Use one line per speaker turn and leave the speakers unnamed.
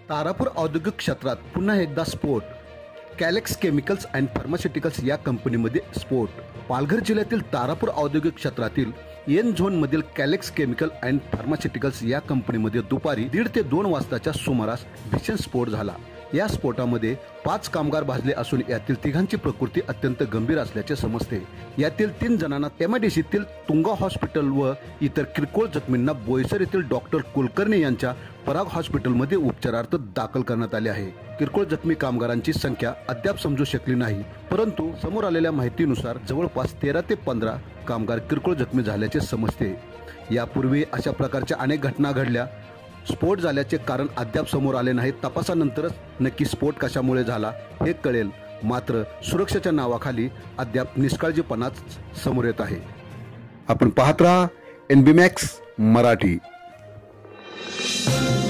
तारापूर औद्योगिक क्षेत्रात पुन्हा एकदा स्फोट. कॅलेक्स केमिकल्स अँड फार्मास्युटिकल्स या कंपनीमध्ये स्फोट. पालघर जिल्ह्यातील तारापूर औद्योगिक क्षेत्रातील एन झोनमधील कॅलेक्स केमिकल अँड फार्मास्युटिकल्स या कंपनीमध्ये दुपारी 1:30 ते 2 वाजताच्या सुमारास भीषण स्फोट झाला. या स्फोटामध्ये 5 कामगार भाजले असून यातील 3घांची प्रकृती अत्यंत गंभीर असल्याचे समजते. यातील 3 जणांना एमआयडीसीतील तुंगा हॉस्पिटल व इतर किरकोळ जखमींना बोईसर येथील डॉक्टर कुलकर्णी यांच्या पराग हॉस्पिटलमध्ये उपचारार्थ दाखल करण्यात आले आहे. किरकोळ जखमी कामगारांची संख्या अद्याप समजू शकली नाही, परंतु समोर आलेल्या माहितीनुसार जवळपास 13 ते 15 कामगार किरकोळ जखमी झाल्याचे समजते. यापूर्वी अशा प्रकारच्या अनेक घटना घडल्या. स्फोट झाल्याचे कारण अद्याप समोर आले नाही. तपासानंतरच नक्की स्फोट कशामुळे झाला हे कळेल. मात्र सुरक्षेच्या नावाखाली अद्याप निष्काळजीपणाच समोर येत आहे. आपण पाहत राहा NB मॅक्स मराठी.